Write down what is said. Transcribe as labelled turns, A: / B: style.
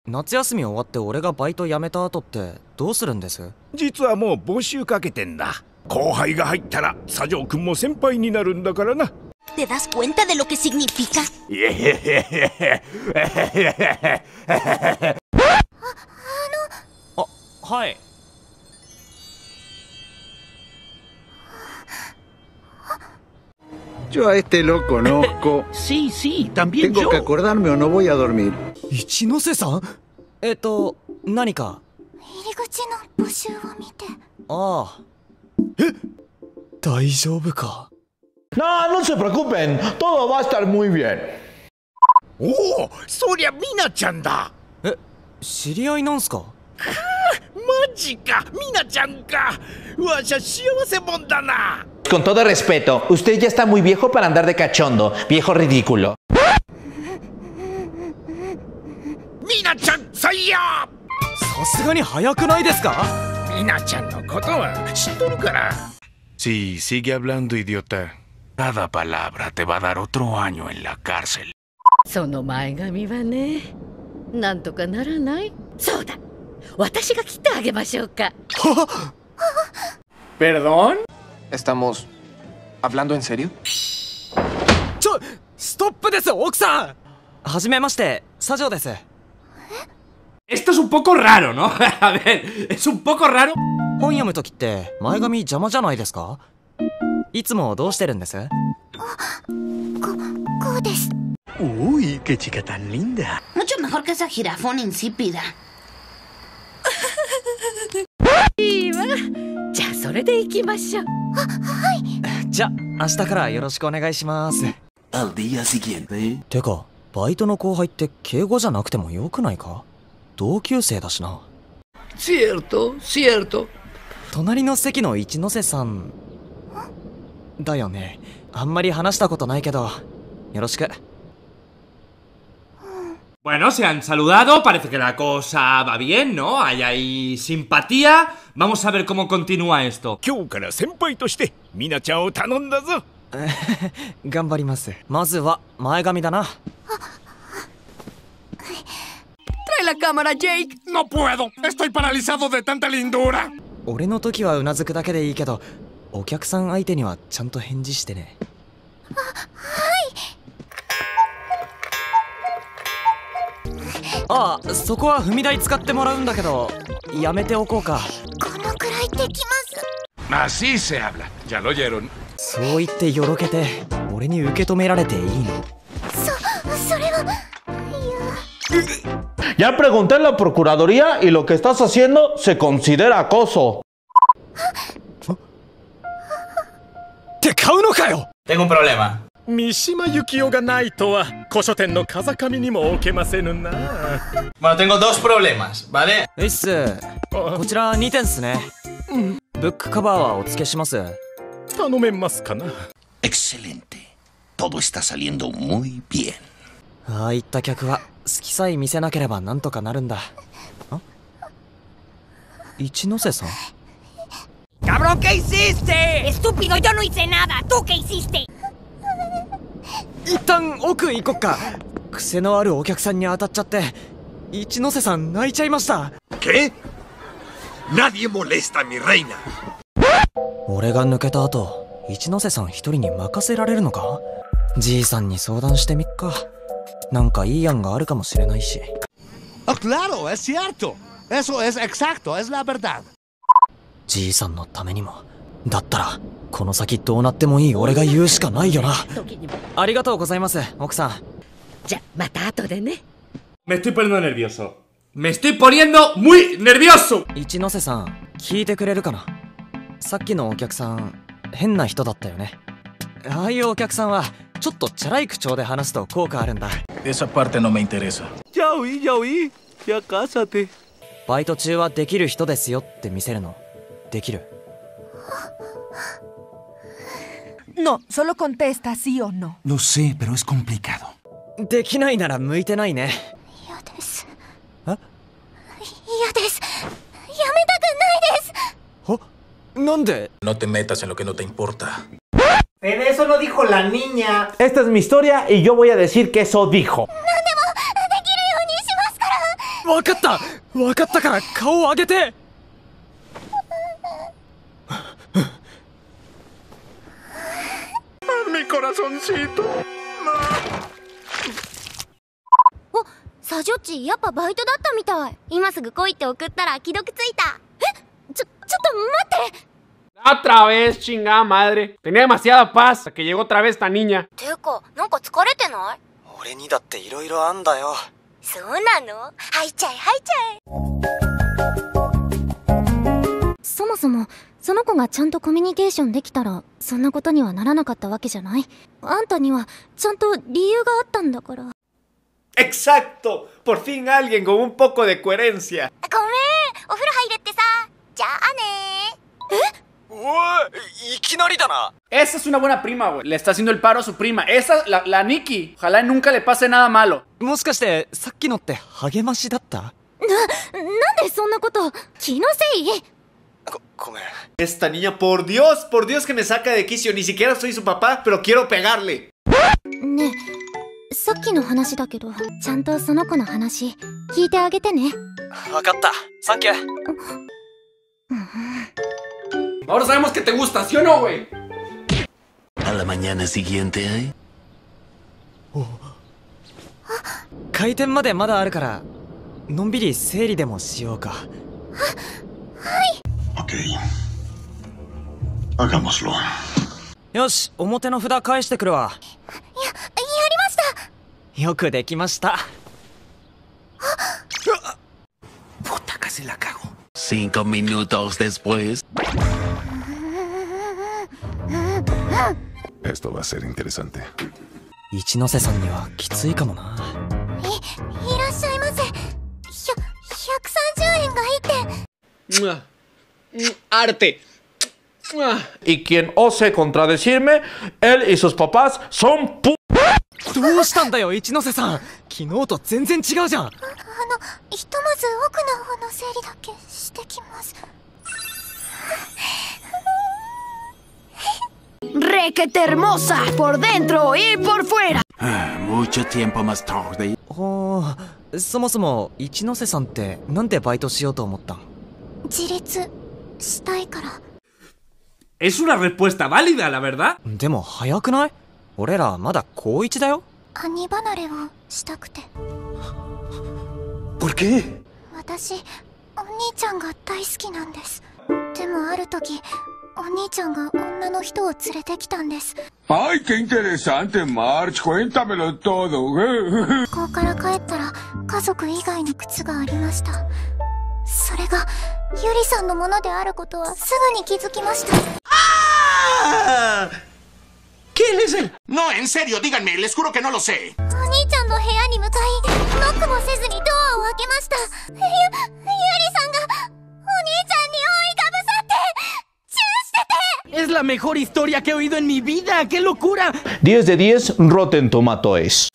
A: 夏休み終わって俺がバイト辞めた後ってどうするんです？
B: 実はもう募集かけてんだ。後輩が入ったら左丞君も先輩になるんだからな。
C: ¿Te das cuenta de lo que significa?
A: はい。
D: Yo a este lo conozco.
E: Sí, sí, también
D: Tengo
E: yo.
D: que acordarme o no voy a dormir.
A: 一ノ瀬さん？何か？
C: 入り口の募集を見て。
A: ああ。大丈夫か？
F: No, no se preocupen, todo va a estar muy bien.
B: おお、そりゃミナちゃんだ。
A: 知り合いなんすか？
B: マジか、ミナちゃんか。わしゃ幸せもんだな。
G: Con todo respeto, usted ya está muy viejo para andar de cachondo, viejo ridículo.
B: ミナちゃん最悪。
A: さすがに早くないですか？
B: ミナちゃんのことは知っとるから。
H: Sí, sigue hablando, idiota. Cada palabra te va a dar otro año en la cárcel.
I: その前髪はね、なんとかならない？そうだ、私が切ってあげましょうか。
F: ¿Perdón?
J: ¿Estamos hablando en serio?
A: ストップです、奥さん。はじめまして、左丞です。
E: Esto es un poco raro, ¿no? A ver, es un poco raro.
A: 本読むときって前髪邪魔じゃないですか？いつもどうしてるんです？
C: こうです。
E: Uy, qué chica tan linda.
C: Mucho mejor que esa jirafón insípida.
I: いいわ。じゃあそれで行きましょう。
A: じゃ、明日からよろしくお願いします。
H: Al día siguiente.
A: てか、バイトの後輩って敬語じゃなくてもよくないか？同級生だしな。
E: Cierto, cierto.
A: 隣の席の一ノ瀬さんだよね。あんまり話したことないけど、よろしく。
E: Bueno, se han saludado, parece que la cosa va bien, ¿no? Hay ahí simpatía. Vamos a ver cómo continúa esto.
B: 今日から先輩としてミナちゃんを頼んだぞ。
A: 頑張ります。まずは前髪だな。
I: Trae la cámara, Jake.
H: No puedo, estoy paralizado de tanta lindura.
A: 俺の時はうなずくだけでいいけど、お客さん相手にはちゃんと返事してね。ああ、そこは踏み台使ってもらうんだけど、やめておこうか。
C: このくらいできます。
H: Así se habla, ya lo oyeron.
A: そう言ってよろけて、俺に受け止められていいの？
C: それは。
F: Ya pregunté en la procuraduría y lo que estás haciendo se considera acoso.
A: ¿Te買うのかよ?
G: Tengo un problema.
B: 三島由紀夫がないとは古書店の風上にも置けませぬな。
G: Bueno, tengo dos problemas, ¿vale?
A: ういっす。こちら2点っすね。ブックカバーはお付けします。
B: 頼めますかな。
H: Excelente. Todo está saliendo muy bien.
A: ああいった客は好きさえ見せなければなんとかなるんだ。一ノ瀬さん？
C: ¡Cabrón, qué hiciste! ¡Estúpido, yo no hice nada! ¿Tú qué hiciste?
A: 一旦奥行こっか。癖のあるお客さんに当たっちゃって一ノ瀬さん泣いちゃいました。
B: ¿Qué? Nadie molesta a mi reina.
A: 俺が抜けた後、一ノ瀬さん一人に任せられるのか？じいさんに相談してみっか。なんかいい案があるかもしれないし。
E: Oh, claro, es cierto. Eso es exacto, es la verdad.
A: じいさんのためにも。だったらこの先どうなってもいい俺が言うしかないよな。ありがとうございます、奥さん。
I: じゃ、また後でね。
E: Me estoy poniendo nervioso. Me estoy poniendo muy nervioso.
A: 一ノ瀬さん、聞いてくれるかな？さっきのお客さん、変な人だったよね。ああいうお客さんはちょっとチャラい口調で話すと効果あるんだ。
J: Esa parte no me interesa.
E: Ya oí, ya oí. Ya cásate.
A: バイト中はできる人ですよって見せるのできる？
K: No, solo contesta sí o no.
H: Lo sé, pero es complicado.
A: できないなら向いてないね。
C: 嫌です。
A: え？
C: 嫌です。やめたくないです。
A: は？なんで？
J: No te metas en lo que no te importa.
G: En eso no dijo la niña.
F: Esta es mi historia y yo voy a decir que eso dijo.
A: わかったから顔を上げて。
D: Mi corazoncito.
L: お、サジョッチやっぱバイトだったみたい。今すぐ来いって送ったら既読ついた。ちょっと待って。
M: Otra vez, chingada madre. Tenía demasiada paz hasta que llegó otra vez esta niña.
L: てか、なんか疲れてない？
A: 俺にだって色々あんだよ。
L: そうなの？吐いちゃえ。そもそもその子がちゃんとコミュニケーションできたらそんなことにはならなかったわけじゃない？あんたにはちゃんと理由があったんだから。
N: Exacto. Por fin alguien con un poco de coherencia.
L: ごめん、お風呂入れってさ。じゃあね。
A: いきなりだな。
M: Esa es una buena prima, güey. Le está haciendo el paro a su prima. Esa, la Nikki. Ojalá nunca le pase nada malo.
A: もしかしてさっきのって励ましだった？
L: なんでそんなこと？気のせい？
A: ごめん。
N: Esta niña, por Dios que me saca de quicio. Ni siquiera soy su papá, pero quiero pegarle.
L: ねえ、さっきの話だけど、ちゃんとその子の話聞いてあげてね。
A: わかった。サンキュー。
M: Ahora sabemos que te gusta, ¿sí o no, güey?
H: A la mañana siguiente, ¿eh?
A: 開店までまだあるからのんびり整理でもしようか。
D: Ok. Hagámoslo.
A: よし、表の札返してくるわ。
L: やりました。
A: よくできました。
H: Puta, casi la cago. 5 minutos después.
O: Esto va a ser interesante.
A: 一ノ瀬さんにはきついかもな。
L: いらっしゃいませ。130円がいいって。
M: Arte.
F: Y quien ose contradecirme, él y sus papás son pu...
A: どうしたんだよ、一ノ瀬さん。昨日と全然違うじゃん。
L: ひとまず奥の方の整理だけしてきます。
C: Requete hermosa, por dentro y por fuera.
H: Mucho tiempo más tarde.
A: そもそも一ノ瀬さんってなんでバイトしようと思ったん？
L: 自立したいから。
E: Es una respuesta válida, la verdad.
A: でも早くない？俺らまだ高1だよ。
L: 兄離れをしたくて。
H: ¿Por qué?
L: 私、お兄ちゃんが大好きなんです。でもある時、お兄ちゃんが女の人を連れてきたんです。
B: Ay, qué interesante, March. Cuéntamelo todo.
L: 学校から帰ったら家族以外の靴がありました。それがユリさんのものであることはすぐに気づきました。
H: ¿Quién es él? No, en serio, díganme, les juro que no lo sé.
L: お兄ちゃんの部屋に向かい、ノックもせずにドアを開けました。ユリさんがお兄ちゃんに覆いかぶさってチュンしてて。
P: Es la mejor historia que he oído en mi vida. ¡Qué locura!
F: 10 de 10 Rotten Tomatoes.